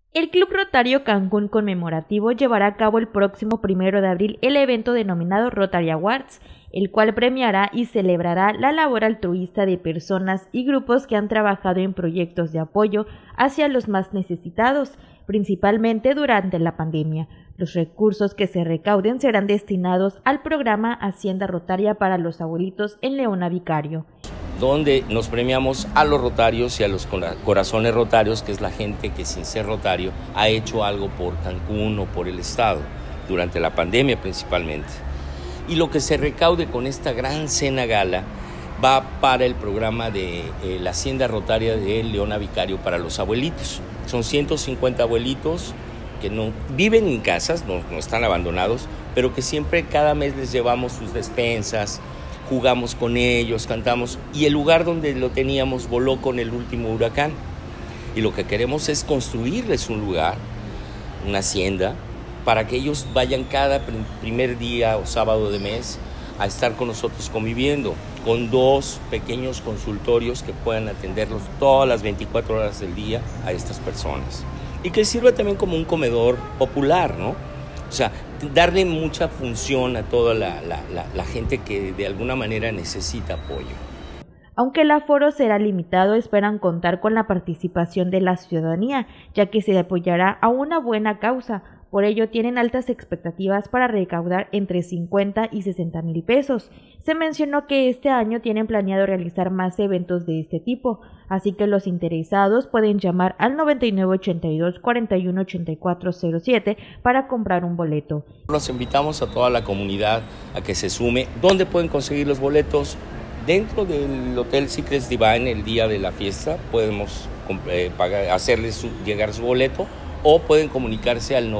El Club Rotario Cancún Conmemorativo llevará a cabo el próximo 1 de abril el evento denominado Rotary Awards, el cual premiará y celebrará la labor altruista de personas y grupos que han trabajado en proyectos de apoyo hacia los más necesitados, principalmente durante la pandemia. Los recursos que se recauden serán destinados al programa Hacienda Rotaria para los Abuelitos en Leona Vicario, donde nos premiamos a los rotarios y a los corazones rotarios, que es la gente que sin ser rotario ha hecho algo por Cancún o por el estado, durante la pandemia principalmente. Y lo que se recaude con esta gran cena gala va para el programa de la Hacienda Rotaria de Leona Vicario para los abuelitos. Son 150 abuelitos que no viven en casas, no están abandonados, pero que siempre cada mes les llevamos sus despensas, jugamos con ellos, cantamos, y el lugar donde lo teníamos voló con el último huracán. Y lo que queremos es construirles un lugar, una hacienda, para que ellos vayan cada primer día o sábado de mes a estar con nosotros conviviendo, con 2 pequeños consultorios que puedan atenderlos todas las 24 horas del día a estas personas. Y que sirva también como un comedor popular, ¿no? O sea, darle mucha función a toda la gente que de alguna manera necesita apoyo. Aunque el aforo será limitado, esperan contar con la participación de la ciudadanía, ya que se apoyará a una buena causa. Por ello, tienen altas expectativas para recaudar entre 50 y 60 mil pesos. Se mencionó que este año tienen planeado realizar más eventos de este tipo, así que los interesados pueden llamar al 9982-418407 para comprar un boleto. Los invitamos a toda la comunidad a que se sume. ¿Dónde pueden conseguir los boletos? Dentro del Hotel Secrets Divine, el día de la fiesta, podemos hacerles llegar su boleto, o pueden comunicarse al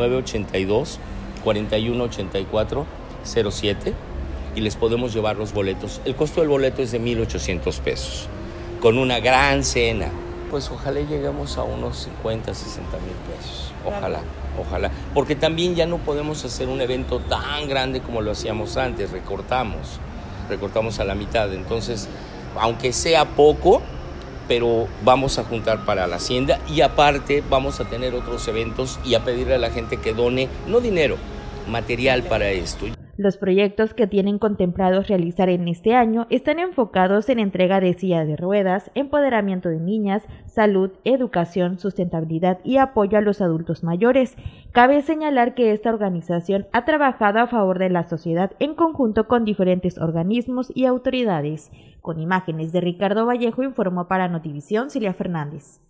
9982-418407 y les podemos llevar los boletos. El costo del boleto es de 1,800 pesos, con una gran cena. Pues ojalá lleguemos a unos 50, 60 mil pesos. Ojalá. Porque también ya no podemos hacer un evento tan grande como lo hacíamos antes, recortamos a la mitad. Entonces, aunque sea poco, pero vamos a juntar para la hacienda, y aparte vamos a tener otros eventos y a pedirle a la gente que done, no dinero, material para esto. Los proyectos que tienen contemplados realizar en este año están enfocados en entrega de silla de ruedas, empoderamiento de niñas, salud, educación, sustentabilidad y apoyo a los adultos mayores. Cabe señalar que esta organización ha trabajado a favor de la sociedad en conjunto con diferentes organismos y autoridades. Con imágenes de Ricardo Vallejo, informó para Notivisión Cilia Fernández.